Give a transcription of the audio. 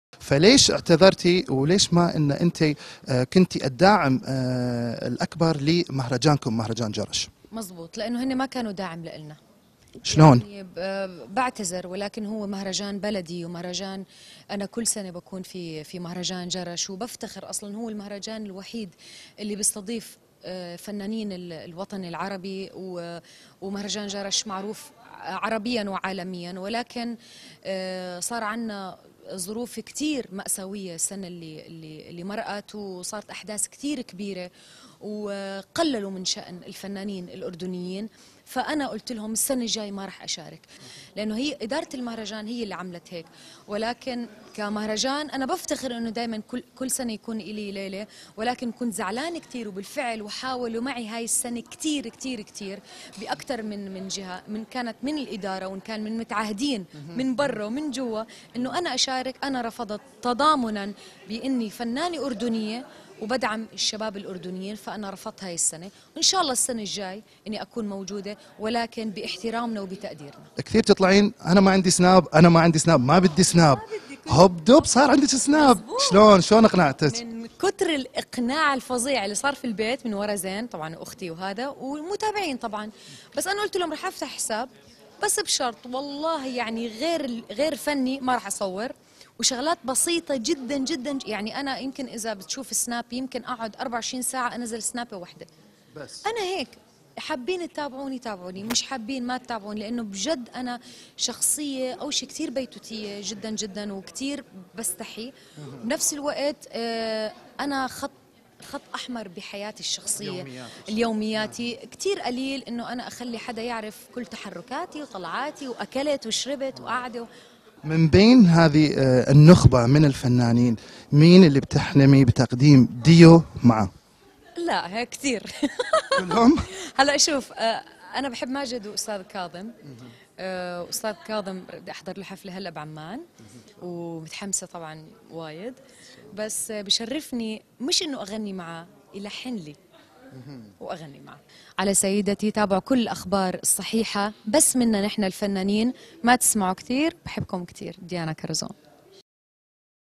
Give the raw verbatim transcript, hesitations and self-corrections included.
فليش اعتذرتي وليش ما ان انت كنتي الداعم الاكبر لمهرجانكم مهرجان جرش؟ مزبوط، لانه هن ما كانوا داعم لنا. شلون؟ يعني بعتذر، ولكن هو مهرجان بلدي ومهرجان انا كل سنه بكون في في مهرجان جرش، وبفتخر اصلا هو المهرجان الوحيد اللي بيستضيف فنانين الوطن العربي، ومهرجان جرش معروف عربيا وعالميا، ولكن صار عندنا ظروف كتير مأساوية السنة اللي اللي اللي مرقت، وصارت أحداث كتير كبيرة وقللوا من شأن الفنانين الأردنيين. فأنا قلت لهم السنة الجاي ما راح أشارك، لأنه هي إدارة المهرجان هي اللي عملت هيك. ولكن كمهرجان أنا بفتخر إنه دائما كل كل سنة يكون إلي ليلة، ولكن كنت زعلانة كتير، وبالفعل وحاولوا معي هاي السنة كتير كتير كتير بأكثر من من جهة، من كانت من الإدارة وإن كان من متعهدين من برا ومن جوا إنه أنا أشارك. أنا رفضت تضامنا بإني فنانة أردنية وبدعم الشباب الأردنيين، فأنا رفضت هاي السنة، وإن شاء الله السنة الجاي إني أكون موجودة، ولكن باحترامنا وبتقديرنا. كثير تطلعين أنا ما عندي سناب، أنا ما عندي سناب، ما بدي سناب، هوب دوب صار عندك سناب. مزبوط. شلون شلون اقنعتك؟ من كتر الإقناع الفظيع اللي صار في البيت من ورا زين طبعا أختي وهذا والمتابعين طبعا، بس أنا قلت لهم رح أفتح حساب بس بشرط والله يعني غير غير فني ما راح أصور، وشغلات بسيطة جدا جدا. يعني أنا يمكن إذا بتشوف سناب يمكن أقعد أربعة وعشرين ساعة أنزل سنابة واحدة بس. أنا هيك، حابين تتابعوني تابعوني، مش حابين ما تتابعوني، لأنه بجد أنا شخصية أول شيء كثير بيتوتية جدا جدا وكثير بستحي. بنفس الوقت أنا خط خط أحمر بحياتي الشخصية اليومياتي كتير قليل إنه أنا أخلي حدا يعرف كل تحركاتي وطلعاتي وأكلت وشربت وقعدة. من بين هذه النخبة من الفنانين مين اللي بتحلمي بتقديم ديو معه؟ لا هيك كثير كلهم؟ هلا شوف، أنا بحب ماجد وأستاذ كاظم. أستاذ كاظم بدي أحضر له حفلة هلا بعمان ومتحمسة طبعا وايد، بس بشرفني مش إنه أغني معه، يلحن لي وأغني معه. على سيدتي تابعوا كل الأخبار الصحيحة، بس منا نحن الفنانين ما تسمعوا كثير. بحبكم كثير. ديانا كرزون.